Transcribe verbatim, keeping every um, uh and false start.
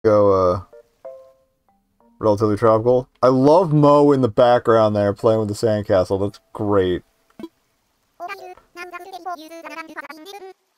Go, uh, relatively tropical. I love Mo in the background there playing with the sandcastle. That's great.